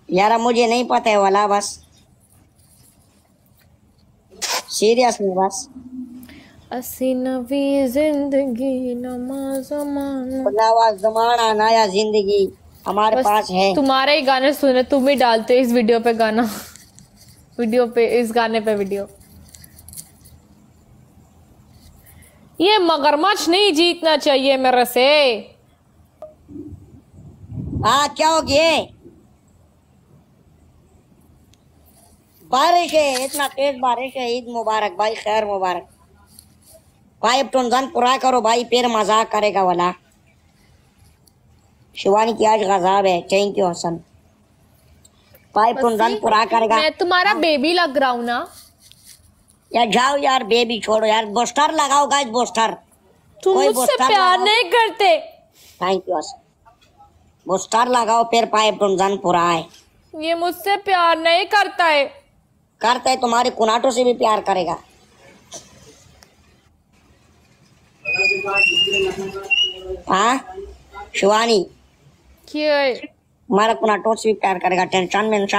यार मुझे नहीं पता है वाला, बस सीरियस में बस। असी नवी जिंदगी नवा जमाना नया जिंदगी हमारे बस पास है। तुम्हारे ही गाने सुने, तुम ही डालते इस वीडियो पे गाना। वीडियो पे, इस गाने पे वीडियो। ये मगरमच्छ नहीं जीतना चाहिए मेरे से। हाँ क्या हो गया? बारिश है, इतना तेज बारिश है। ईद मुबारक भाई, खैर मुबारक भाई। अब रमजान पूरा करो भाई, फिर मजाक करेगा वाला। शिवानी की आज गजाब है। थैंक यू हसन भाई। रमजान पूरा करेगा। मैं तुम्हारा बेबी लग रहा हूँ ना? यार जाओ यार, बेबी छोड़ो यार। बोस्टर लगाओ गाइस, बोस्टर। तुम कोई मुझसे बोस्टर प्यार लगाओ। नहीं करते। Thank you Hasan. बोस्टर लगाओ फिर पाइप रमजान पूरा है। ये मुझसे प्यार नहीं करता है। करता है, तुम्हारे कुनाटों से भी प्यार करेगा। हाँ शिवानी, क्यों? हमारा कुनाटों से भी प्यार करेगा। टेंशन में